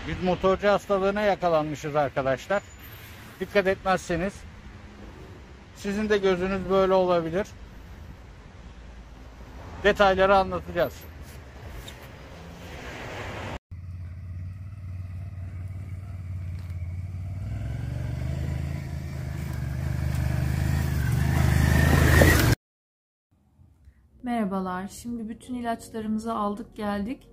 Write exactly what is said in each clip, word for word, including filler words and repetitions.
Biz motorcu hastalığına yakalanmışız arkadaşlar. Dikkat etmezseniz sizin de gözünüz böyle olabilir. Detayları anlatacağız. Merhabalar. Şimdi bütün ilaçlarımızı aldık geldik.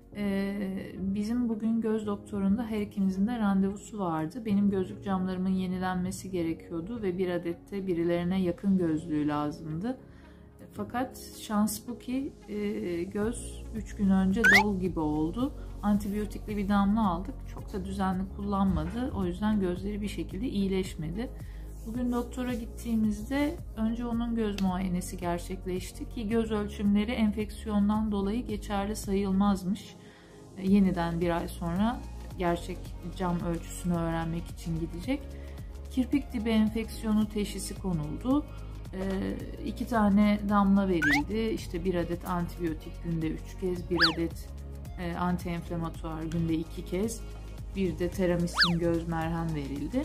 Ee, bizim bugün göz doktorunda her ikimizin de randevusu vardı. Benim gözlük camlarımın yenilenmesi gerekiyordu ve bir adette birilerine yakın gözlüğü lazımdı. Fakat şans bu ki e, göz üç gün önce davul gibi oldu. Antibiyotikli bir damla aldık. Çok da düzenli kullanmadı. O yüzden gözleri bir şekilde iyileşmedi. Bugün doktora gittiğimizde önce onun göz muayenesi gerçekleşti ki göz ölçümleri enfeksiyondan dolayı geçerli sayılmazmış. Yeniden bir ay sonra gerçek cam ölçüsünü öğrenmek için gidecek. Kirpik dibi enfeksiyonu teşhisi konuldu. Ee, iki tane damla verildi. İşte bir adet antibiyotik günde üç kez, bir adet e, anti-enflamatuar günde iki kez, bir de teramisin göz merhem verildi.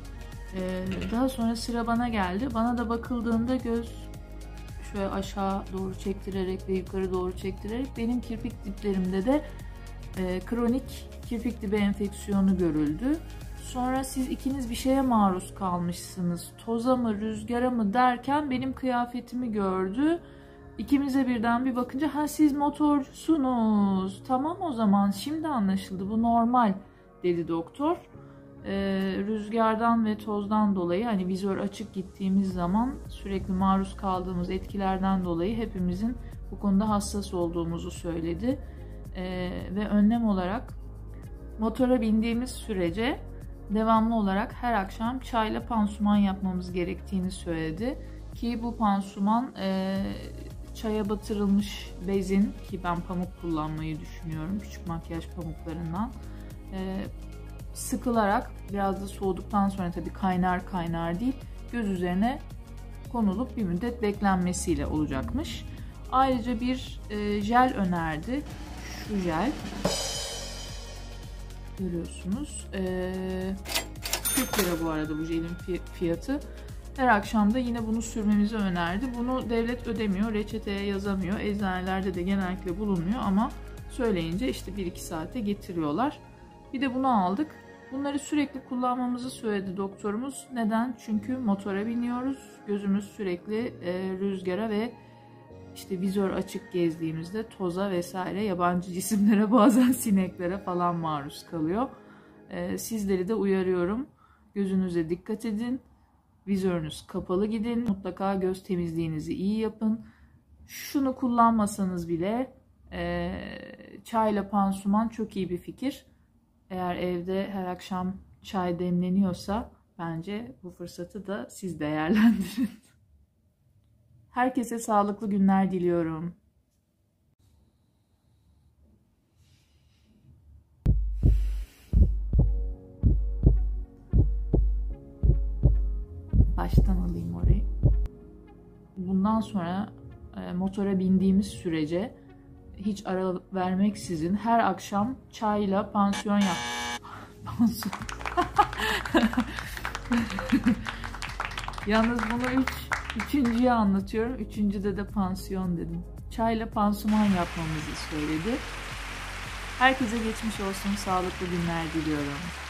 Ee, daha sonra sıra bana geldi. Bana da bakıldığında göz şöyle aşağı doğru çektirerek ve yukarı doğru çektirerek benim kirpik diplerimde de e, kronik kirpik dibi enfeksiyonu görüldü. Sonra siz ikiniz bir şeye maruz kalmışsınız. Toza mı, rüzgara mı derken benim kıyafetimi gördü. İkimize birden bir bakınca ha siz motorcusunuz. Tamam o zaman şimdi anlaşıldı. Bu normal dedi doktor. Ee, rüzgardan ve tozdan dolayı hani vizör açık gittiğimiz zaman sürekli maruz kaldığımız etkilerden dolayı hepimizin bu konuda hassas olduğumuzu söyledi. Ee, ve önlem olarak motora bindiğimiz sürece devamlı olarak her akşam çayla pansuman yapmamız gerektiğini söyledi. Ki bu pansuman e, çaya batırılmış bezin, ki ben pamuk kullanmayı düşünüyorum, küçük makyaj pamuklarından, e, sıkılarak biraz da soğuduktan sonra tabii kaynar kaynar değil göz üzerine konulup bir müddet beklenmesiyle olacakmış. Ayrıca bir e, jel önerdi. Şu jel. Görüyorsunuz. E, kırk lira bu arada bu jelin fiyatı. Her akşam da yine bunu sürmemizi önerdi. Bunu devlet ödemiyor, reçeteye yazamıyor. Eczanelerde de genellikle bulunmuyor ama söyleyince işte bir iki saate getiriyorlar. Bir de bunu aldık. Bunları sürekli kullanmamızı söyledi doktorumuz. Neden? Çünkü motora biniyoruz. Gözümüz sürekli e, rüzgara ve işte vizör açık gezdiğimizde toza vesaire yabancı cisimlere, bazen sineklere falan maruz kalıyor. E, sizleri de uyarıyorum. Gözünüze dikkat edin. Vizörünüz kapalı gidin. Mutlaka göz temizliğinizi iyi yapın. Şunu kullanmasanız bile e, çayla pansuman çok iyi bir fikir. Eğer evde her akşam çay demleniyorsa bence bu fırsatı da siz değerlendirin. Herkese sağlıklı günler diliyorum. Baştan alayım orayı. Bundan sonra e, motora bindiğimiz sürece hiç ara vermeksizin her akşam çayla pansiyon yap. Pansiyon. Yalnız bunu üç, üçüncüye anlatıyorum. Üçüncüde de pansiyon dedim. Çayla pansuman yapmamızı söyledi. Herkese geçmiş olsun, sağlıklı günler diliyorum.